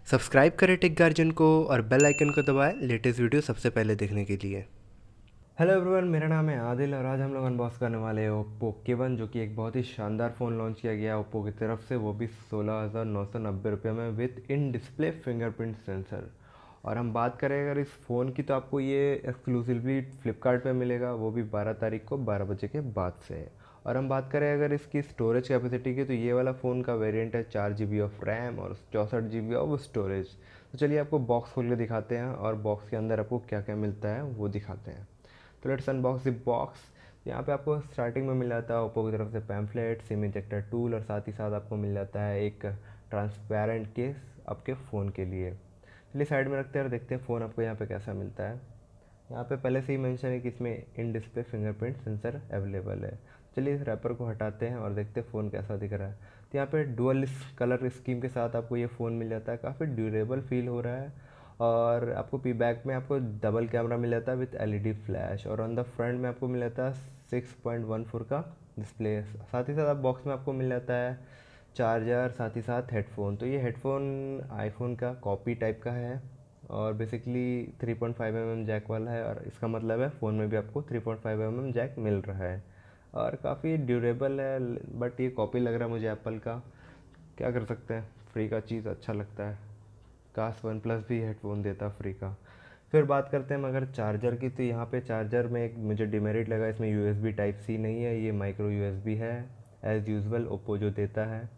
Subscribe करें take guardian को और बेल आइकन को दबाएं लेटेस्ट वीडियो सबसे पहले देखने के लिए। हेलो एवरीवन, मेरा नाम है आदिल और आज हम लोग अनबॉक्स करने वाले हैं ओप्पो K1 जो कि एक बहुत ही शानदार फ़ोन लॉन्च किया गया है ओप्पो की तरफ से, वो भी 16,990 रुपये में with in display fingerprint sensor. और हम बात करें अगर इस फ़ोन की तो आपको ये एक्सक्लूसिवली फ्लिपकार्ट पे मिलेगा, वो भी 12 तारीख को 12 बजे के बाद से। और हम बात करें अगर इसकी स्टोरेज कैपेसिटी की तो ये वाला फ़ोन का वेरिएंट है 4 GB ऑफ रैम और 64 GB ऑफ स्टोरेज। तो चलिए आपको बॉक्स खोल के दिखाते हैं और बॉक्स के अंदर आपको क्या क्या मिलता है वो दिखाते हैं। तो लेट्स अनबॉक्स द बॉक्स। यहाँ पे आपको स्टार्टिंग में मिल जाता है ओप्पो की तरफ से पैम्फलेट, सिम इंजेक्टर टूल और साथ ही साथ आपको मिल जाता है एक ट्रांसपेरेंट केस आपके फ़ोन के लिए। चलिए साइड में रखते हैं और देखते हैं फ़ोन आपको यहाँ पे कैसा मिलता है। यहाँ पे पहले से ही मेंशन है कि इसमें in display fingerprint sensor available है। चलिए इस रैपर को हटाते हैं और देखते हैं फ़ोन कैसा दिख रहा है। तो यहाँ पे डुअल कलर स्कीम के साथ आपको ये फ़ोन मिल जाता है, काफ़ी ड्यूरेबल फील हो रहा है। और आपको पी बैक में आपको डबल कैमरा मिल जाता है विथ LED फ्लैश और ऑन द फ्रंट में आपको मिल जाता है 6.14 का डिस्प्ले। साथ ही साथ आप बॉक्स में आपको मिल जाता है चार्जर, साथ ही साथ हेडफोन। तो ये हेडफोन आईफोन का कॉपी टाइप का है और बेसिकली 3.5 mm जैक वाला है और इसका मतलब है फ़ोन में भी आपको 3.5 mm जैक मिल रहा है और काफ़ी ड्यूरेबल है। बट ये कॉपी लग रहा है मुझे एप्पल का, क्या कर सकते हैं, फ्री का चीज़ अच्छा लगता है। काश OnePlus भी हेडफोन देता फ्री का। फिर बात करते हैं मगर चार्जर की, तो यहाँ पे चार्जर में एक मुझे डिमेरिट लगा, इसमें USB Type-C नहीं है, ये माइक्रो USB है एज़ यूजुअल ओप्पो जो देता है।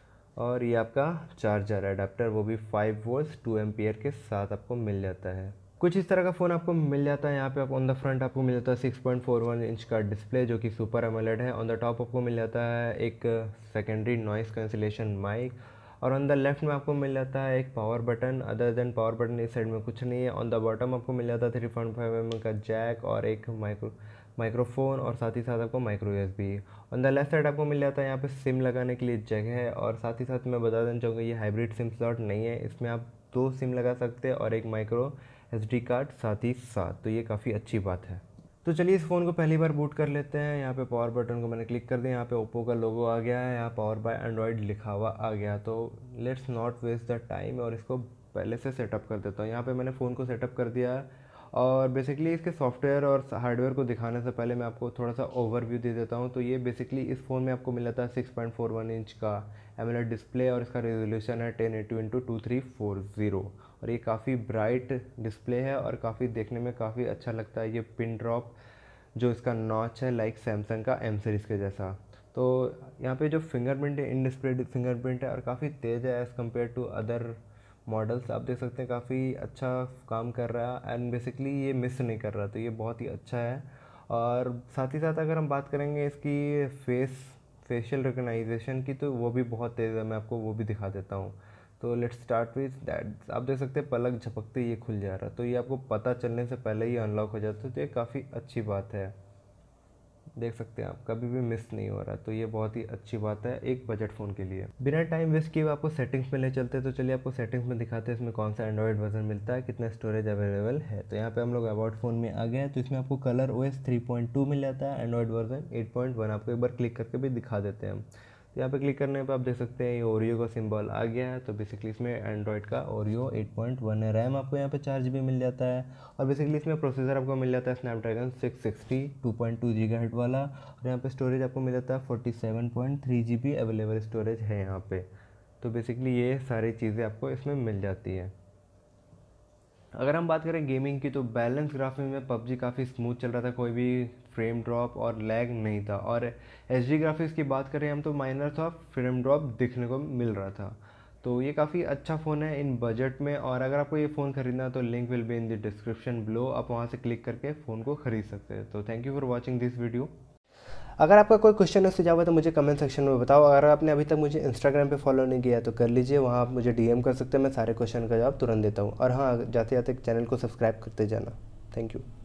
और ये आपका चार्जर एडाप्टर वो भी 5 वोल्ट 2 एम्पियर के साथ आपको मिल जाता है। कुछ इस तरह का फ़ोन आपको मिल जाता है। यहाँ पे आप ऑन द फ्रंट आपको मिल जाता है 6.41 इंच का डिस्प्ले जो कि सुपर एमोलेड है। ऑन द टॉप आपको मिल जाता है एक सेकेंडरी नॉइस कैंसिलेशन माइक और ऑन द लेफ्ट में आपको मिल जाता है एक power button. Other than power button इस साइड में कुछ नहीं है। ऑन द बॉटम आपको मिल जाता है 3.5 mm का जैक और एक माइक्रोफोन और साथ ही साथ आपको micro USB। On the left side आपको मिल जाता है यहाँ पे सिम लगाने के लिए जगह है और साथ ही साथ मैं बता देना चाहूँगा ये हाइब्रिड सिम स्लॉट नहीं है, इसमें आप 2 सिम लगा सकते हैं और एक माइक्रो SD कार्ड साथ ही साथ, तो ये काफ़ी अच्छी बात है। तो चलिए इस फ़ोन को पहली बार बूट कर लेते हैं। यहाँ पे पावर बटन को मैंने क्लिक कर दिया, यहाँ पे ओप्पो का लोगो आ गया है, यहाँ पावर बाय एंड्रॉयड लिखा हुआ आ गया। तो let's not waste the time और इसको पहले से सेटअप कर देता हूँ। यहाँ पे मैंने फ़ोन को सेटअप कर दिया है और बेसिकली इसके सॉफ्टवेयर और हार्डवेयर को दिखाने से पहले मैं आपको थोड़ा सा ओवरव्यू दे देता हूँ। तो ये बेसिकली इस फ़ोन में आपको मिल जाता है 6.41 इंच का एमोलेड डिस्प्ले और इसका रेजोल्यूशन है 1080x2340 और ये काफ़ी ब्राइट डिस्प्ले है और काफ़ी देखने में काफ़ी अच्छा लगता है। ये पिन ड्रॉप जो इसका नॉच है लाइक सैमसंग का M सीरीज़ के जैसा। तो यहाँ पे जो फिंगरप्रिंट है इन डिस्प्ले फिंगरप्रिंट है और काफ़ी तेज़ है as compare to other models. आप देख सकते हैं काफ़ी अच्छा काम कर रहा है एंड बेसिकली ये मिस नहीं कर रहा, तो ये बहुत ही अच्छा है। और साथ ही साथ अगर हम बात करेंगे इसकी फेशियल रिकग्नाइजेशन की तो वो भी बहुत तेज़ है, मैं आपको वो भी दिखा देता हूँ। तो लेट्स स्टार्ट विद दैट। आप देख सकते हैं पलक झपकते ये खुल जा रहा है, तो ये आपको पता चलने से पहले ही अनलॉक हो जाता है, तो ये काफ़ी अच्छी बात है। देख सकते हैं आप कभी भी मिस नहीं हो रहा, तो ये बहुत ही अच्छी बात है एक बजट फ़ोन के लिए। बिना टाइम वेस्ट किए आपको सेटिंग्स में ले चलते हैं। तो चलिए आपको सेटिंग्स में दिखाते हैं इसमें कौन सा एंड्रॉयड वर्जन मिलता है, कितना स्टोरेज अवेलेबल है। तो यहाँ पे हम लोग अबाउट फ़ोन में आ गए हैं, तो इसमें आपको कलर OS 3.2 मिल जाता है, एंड्रॉयड वर्जन 8.1 आपको एक बार क्लिक करके भी दिखा देते हैं हम। तो यहाँ पे क्लिक करने पे आप देख सकते हैं ये ओरियो का सिंबल आ गया है, तो बेसिकली इसमें एंड्रॉयड का ओरियो 8.1 है। रैम आपको यहाँ पे 4 GB मिल जाता है और बेसिकली इसमें प्रोसेसर आपको मिल जाता है स्नैपड्रैगन 660 2.2 GHz वाला और यहाँ पे स्टोरेज आपको मिल जाता है 47.3 GB अवेलेबल स्टोरेज है यहाँ पे। तो बेसिकली ये सारी चीज़ें आपको इसमें मिल जाती है। अगर हम बात करें गेमिंग की तो बैलेंस ग्राफिक्स में PUBG काफ़ी स्मूथ चल रहा था, कोई भी फ्रेम ड्रॉप और लैग नहीं था। और HD ग्राफिक्स की बात करें हम तो माइनर सा फ्रेम ड्रॉप दिखने को मिल रहा था। तो ये काफ़ी अच्छा फ़ोन है इन बजट में और अगर आपको ये फ़ोन ख़रीदना है तो link will be in the description below, आप वहाँ से क्लिक करके फ़ोन को ख़रीद सकते हैं। तो thank you for watching this video. अगर आपका कोई क्वेश्चन है सुझाव है तो मुझे कमेंट सेक्शन में बताओ। अगर आपने अभी तक मुझे इंस्टाग्राम पे फॉलो नहीं किया तो कर लीजिए, वहाँ आप मुझे DM कर सकते हैं, मैं सारे क्वेश्चन का जवाब तुरंत देता हूँ। और हाँ, जाते जाते चैनल को सब्सक्राइब करते जाना। Thank you.